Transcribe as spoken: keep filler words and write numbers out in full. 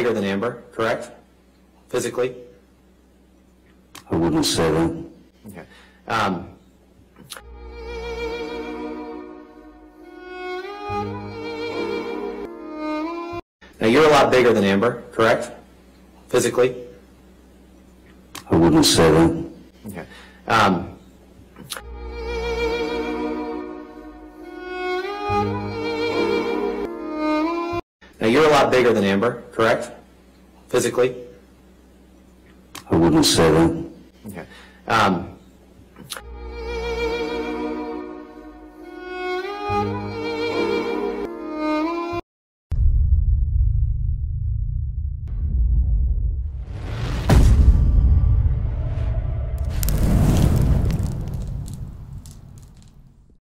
bigger than Amber, correct? Physically? I wouldn't say that. Okay. Um, now you're a lot bigger than Amber, correct? Physically? I wouldn't say that. Okay. Um, now you're a lot bigger than Amber, correct? Physically? I wouldn't say that. Okay. Um,